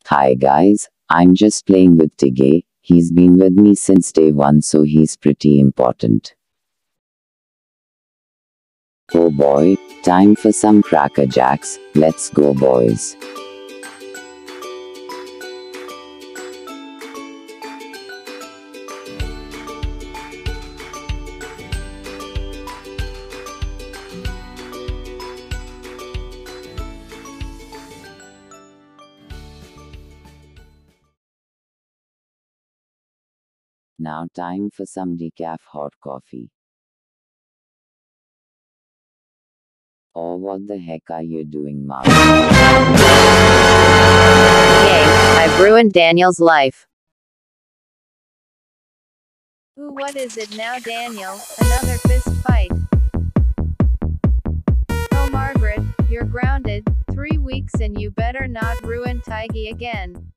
Hi guys, I'm just playing with Tigay. He's been with me since day one, so he's pretty important. Oh boy, time for some Cracker Jacks. Let's go, boys. Now time for some decaf hot coffee. Oh, what the heck are you doing, Margret? Yay, I've ruined Daniel's life. Ooh, what is it now, Daniel? Another fist fight. Oh, Margret, you're grounded. 3 weeks and you better not ruin Tiggy again.